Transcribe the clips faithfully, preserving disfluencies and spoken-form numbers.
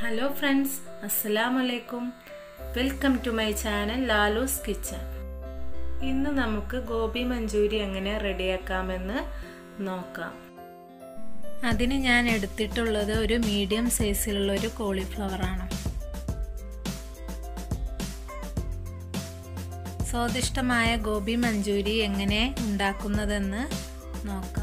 Hello friends, Assalamu alaikum. Welcome to my channel Lalu's Kitchen. ഇന്ന് നമുക്ക് ഗോബി മഞ്ചൂരി എങ്ങനെ റെഡിയാക്കാമെന്ന് നോക്കാം. അതിന് ഞാൻ എടുത്തിട്ടുള്ളത് ഒരു മീഡിയം സൈസിലുള്ള ഒരു കോളിഫ്ലവർ ആണ്. സ്വാദിഷ്ടമായ ഗോബി മഞ്ചൂരി എങ്ങനെ ഉണ്ടാക്കുന്നതെന്ന് നോക്കാം.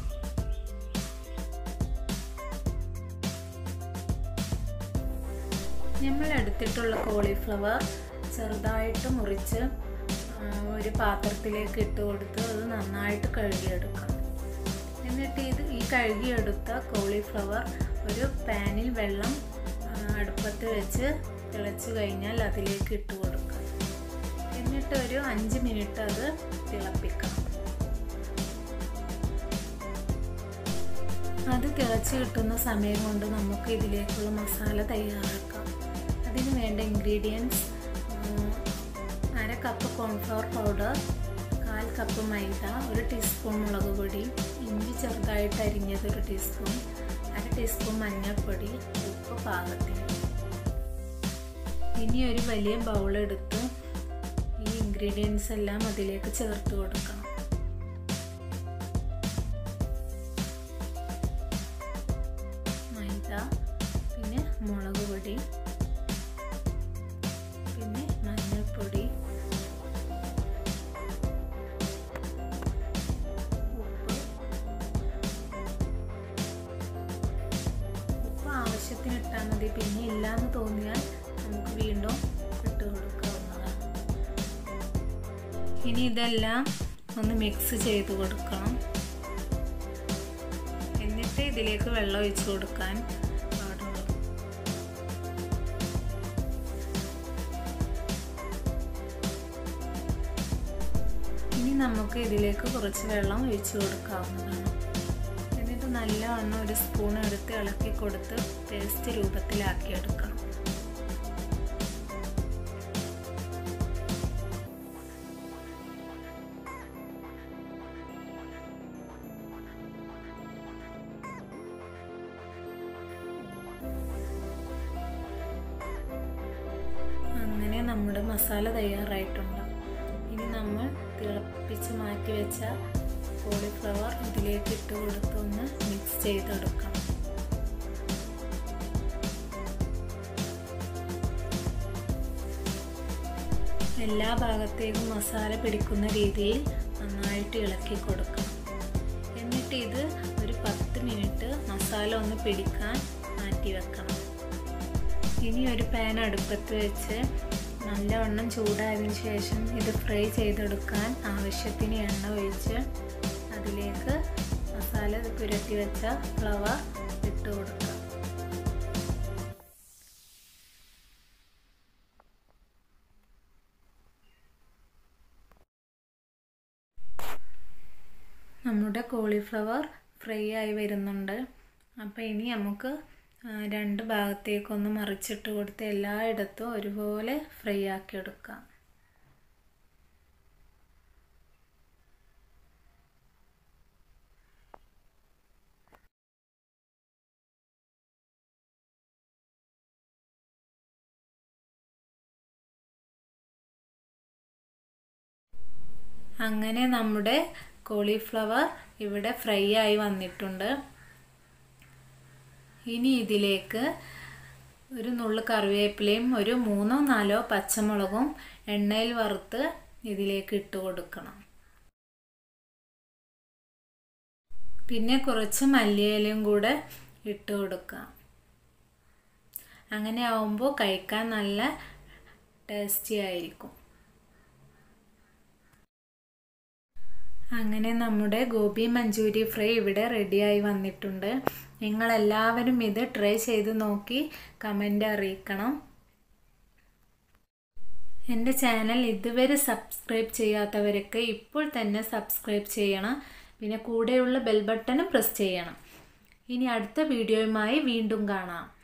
നമ്മൾ എടുത്തിട്ടുള്ള കോളിഫ്ലവർ ചെറുതായിട്ട് മുറിച്ച് ഒരു പാത്രത്തിലേക്ക് ഇട്ട് കൊടുത്ത് അത് നന്നായിട്ട് കഴുകിയെടുക്കാം. എന്നിട്ട് ഇത് ഈ കഴുകിയെടുത്ത കോളിഫ്ലവർ ഒരു പാനിൽ വെള്ളം അടുപ്പത്ത് വെച്ച് തിളച്ച് കഴിഞ്ഞാൽ അതിലേക്ക് ഇട്ട് കൊടുക്കാം. എന്നിട്ട് ഒരു അഞ്ച് മിനിറ്റ് അത് തിളപ്പിക്കാം. അത് തിളച്ച് കിട്ടുന്ന സമയം കൊണ്ട് നമുക്ക് ഇതിലേക്കുള്ള മസാല തയ്യാറാക്കാം. അതിന് വേണ്ട ഇൻഗ്രീഡിയൻസ് അര കപ്പ് കോൺഫ്ലവർ പൗഡർ, കാൽ കപ്പ് മൈദ, ഒരു ടീസ്പൂൺ മുളക് പൊടി, ഇഞ്ചി ചെറുതായിട്ട് അരിഞ്ഞത് ഒരു ടീസ്പൂൺ, അര ടീസ്പൂൺ മഞ്ഞൾപ്പൊടി, ഉപ്പ് പാകത്തിന്. ഇനി ഒരു വലിയ ബൗളെടുത്ത് ഈ ഇൻഗ്രീഡിയൻസ് എല്ലാം അതിലേക്ക് ചേർത്ത് കൊടുക്കണം. മൈദ, പിന്നെ മുളക് പൊടി, പിന്നെ മഞ്ഞൾപ്പൊടി, ഉപ്പ് ഉപ്പ് ആവശ്യത്തിന് ഇട്ടാൽ മതി. പിന്നെ ഇല്ലാന്ന് തോന്നിയാൽ നമുക്ക് വീണ്ടും ഇട്ട് കൊടുക്കാവുന്നതാണ്. ഇനി ഇതെല്ലാം ഒന്ന് മിക്സ് ചെയ്ത് കൊടുക്കണം. എന്നിട്ട് ഇതിലേക്ക് വെള്ളം ഒഴിച്ചു കൊടുക്കാൻ പാടുള്ളൂ. ഇനി നമുക്ക് ഇതിലേക്ക് കുറച്ച് വെള്ളം ഒഴിച്ചു കൊടുക്കാവുന്നതാണ്. എന്നിട്ട് നല്ലവണ്ണം ഒരു സ്പൂൺ എടുത്ത് ഇളക്കി കൊടുത്ത് പേസ്റ്റ് രൂപത്തിലാക്കിയെടുക്കണം. അങ്ങനെ നമ്മുടെ മസാല തയ്യാറായിട്ടുണ്ട്. ഇനി നമ്മൾ തിളപ്പിച്ച് മാറ്റി വെച്ച കോളിഫ്ലവർ ഇതിലേക്ക് ഇട്ട് കൊടുത്തൊന്ന് മിക്സ് ചെയ്തെടുക്കാം. എല്ലാ ഭാഗത്തേക്കും മസാല പിടിക്കുന്ന രീതിയിൽ നന്നായിട്ട് ഇളക്കി കൊടുക്കണം. എന്നിട്ട് ഇത് ഒരു പത്ത് മിനിറ്റ് മസാല ഒന്ന് പിടിക്കാൻ മാറ്റി വെക്കണം. ഇനി ഒരു പാൻ അടുപ്പത്ത് വെച്ച് നല്ലവണ്ണം ചൂടായതിനു ശേഷം ഇത് ഫ്രൈ ചെയ്തെടുക്കാൻ ആവശ്യത്തിന് എണ്ണ ഒഴിച്ച് അതിലേക്ക് മസാല പുരട്ടി വെച്ച ഫ്ലവർ ഇട്ട് കൊടുക്കുക. നമ്മുടെ കോളിഫ്ലവർ ഫ്രൈ ആയി വരുന്നുണ്ട്. അപ്പോൾ ഇനി നമുക്ക് രണ്ട് ഭാഗത്തേക്കൊന്ന് മറിച്ചിട്ട് കൊടുത്ത് എല്ലായിടത്തും ഒരുപോലെ ഫ്രൈ ആക്കി എടുക്കാം. അങ്ങനെ നമ്മുടെ കോളിഫ്ലവർ ഇവിടെ ഫ്രൈ ആയി വന്നിട്ടുണ്ട്. ഇനി ഇതിലേക്ക് ഒരു നുള്ളു കറിവേപ്പിലയും ഒരു മൂന്നോ നാലോ പച്ചമുളകും എണ്ണയിൽ വറുത്ത് ഇതിലേക്ക് ഇട്ട് കൊടുക്കണം. പിന്നെ കുറച്ച് മല്ലിയിലയും കൂടെ ഇട്ട് കൊടുക്കാം. അങ്ങനെ ആവുമ്പോൾ കഴിക്കാൻ നല്ല ടേസ്റ്റി ആയിരിക്കും. അങ്ങനെ നമ്മുടെ ഗോബി മഞ്ചൂരി ഫ്രൈ ഇവിടെ റെഡിയായി വന്നിട്ടുണ്ട്. നിങ്ങളെല്ലാവരും ഇത് ട്രൈ ചെയ്ത് നോക്കി കമൻ്റ് അറിയിക്കണം. എൻ്റെ ചാനൽ ഇതുവരെ സബ്സ്ക്രൈബ് ചെയ്യാത്തവരൊക്കെ ഇപ്പോൾ തന്നെ സബ്സ്ക്രൈബ് ചെയ്യണം. പിന്നെ കൂടെയുള്ള ബെൽ ബട്ടണും പ്രസ് ചെയ്യണം. ഇനി അടുത്ത വീഡിയോയുമായി വീണ്ടും കാണാം.